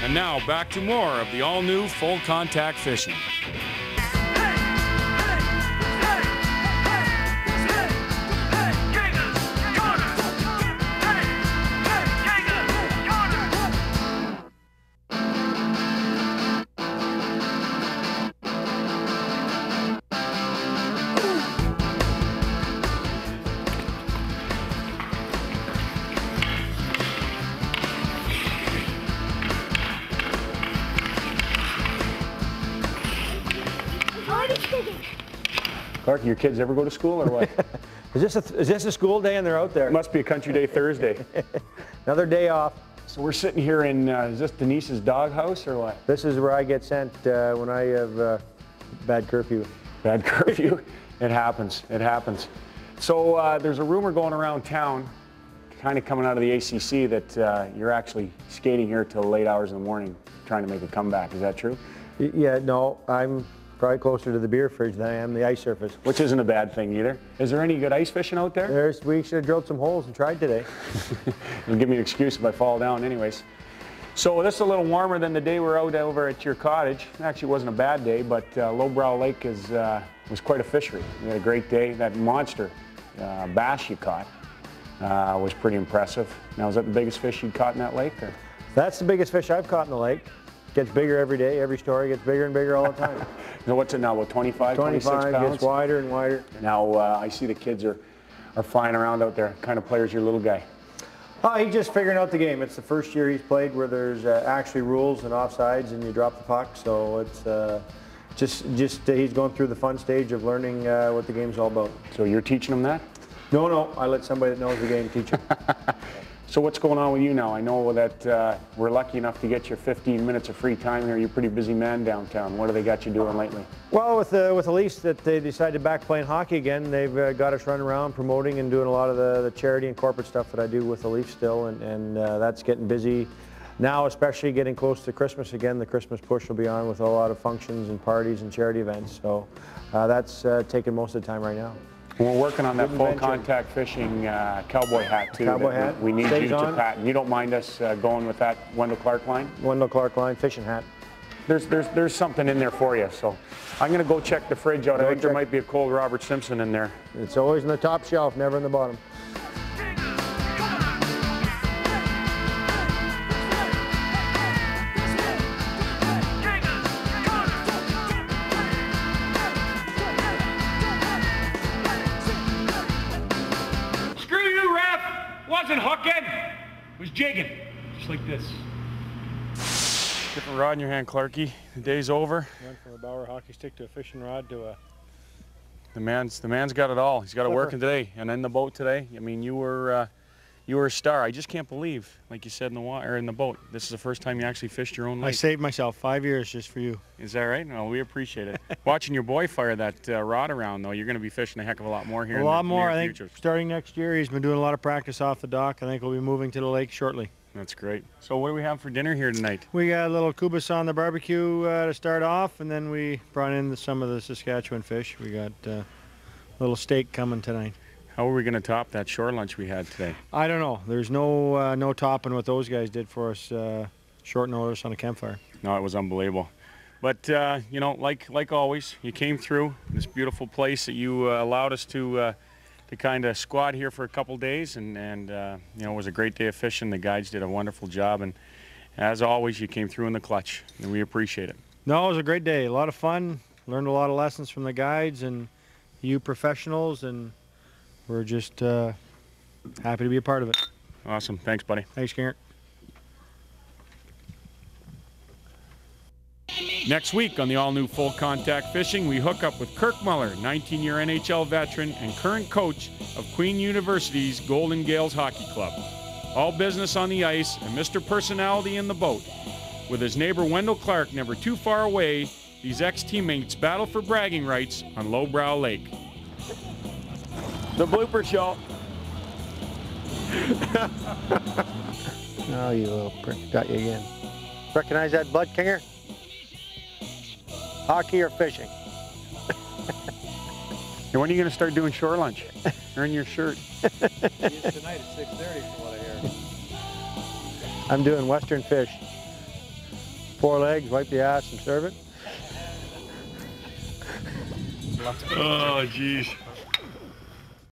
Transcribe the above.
And now back to more of the all-new full contact fishing. Clark, your kids ever go to school or what? Is this a school day and they're out there? It must be a country day Thursday. Another day off. So we're sitting here in, is this Denise's doghouse or what? This is where I get sent when I have bad curfew. Bad curfew? It happens, it happens. So there's a rumor going around town, kind of coming out of the ACC, that you're actually skating here till late hours in the morning trying to make a comeback. Is that true? Yeah, no, I'm probably closer to the beer fridge than I am the ice surface. Which isn't a bad thing either. Is there any good ice fishing out there? We should have drilled some holes and tried today. It'll give me an excuse if I fall down anyways. So this is a little warmer than the day we're out over at your cottage. Actually, it wasn't a bad day, but Loughborough Lake was quite a fishery. We had a great day. That monster bass you caught was pretty impressive. Now, is that the biggest fish you caught in that lake? Or? That's the biggest fish I've caught in the lake. Gets bigger every day. Every story gets bigger and bigger all the time. So what's it now, about 25, 26 pounds? 25, gets wider and wider. Now, I see the kids are flying around out there. What kind of player's your little guy? He's just figuring out the game. It's the first year he's played where there's actually rules and offsides and you drop the puck. So it's just he's going through the fun stage of learning what the game's all about. So you're teaching him that? No, I let somebody that knows the game teach him. So what's going on with you now? I know that we're lucky enough to get you 15 minutes of free time here. You're a pretty busy man downtown. What do they got you doing lately? Well, with the Leafs that they decided back playing hockey again, they've got us running around promoting and doing a lot of the charity and corporate stuff that I do with the Leafs still, and that's getting busy now, especially getting close to Christmas again. The Christmas push will be on with a lot of functions and parties and charity events, so that's taking most of the time right now. We're working on that full contact fishing cowboy hat too. Cowboy hat. We need you to patent. You don't mind us going with that Wendel Clark line? Wendel Clark line, fishing hat. There's something in there for you. So I'm going to go check the fridge out. I think there might be a cold Robert Simpson in there. It's always in the top shelf, never in the bottom. Wasn't hooking, it was jigging, just like this. Different rod in your hand, Clarky. The day's over. Went from a Bauer hockey stick to a fishing rod to a... The man's got it all. He's got it working today, and in the boat today. I mean, you were a star. I just can't believe, like you said in the water, in the boat. This is the first time you actually fished your own lake. I saved myself 5 years just for you. Is that right? No, we appreciate it. Watching your boy fire that rod around, though, you're going to be fishing a heck of a lot more here. A lot more. I think future. Starting next year, he's been doing a lot of practice off the dock. I think we'll be moving to the lake shortly. That's great. So what do we have for dinner here tonight? We got a little kubas on the barbecue to start off, and then we brought in some of the Saskatchewan fish. We got a little steak coming tonight. How are we going to top that shore lunch we had today? I don't know. There's no topping what those guys did for us short notice on a campfire. No, it was unbelievable. But, you know, like always, you came through this beautiful place that you allowed us to kind of squat here for a couple days, and you know, it was a great day of fishing. The guides did a wonderful job, and as always, you came through in the clutch, and we appreciate it. No, it was a great day. A lot of fun. Learned a lot of lessons from the guides and you professionals, and we're just happy to be a part of it. Awesome. Thanks, buddy. Thanks, Garrett. Next week on the all-new Full Contact Fishing, we hook up with Kirk Muller, 19-year NHL veteran and current coach of Queen University's Golden Gales Hockey Club. All business on the ice and Mr. Personality in the boat. With his neighbor Wendel Clark never too far away, these ex-teammates battle for bragging rights on Loughborough Lake. The blooper show. Oh, you little prick. Got you again. Recognize that Bud Kinger? Hockey or fishing? And when are you going to start doing shore lunch? Earn your shirt. It's tonight at 6:30 from what I hear. I'm doing Western fish. 4 legs, wipe the ass and serve it. Oh, jeez.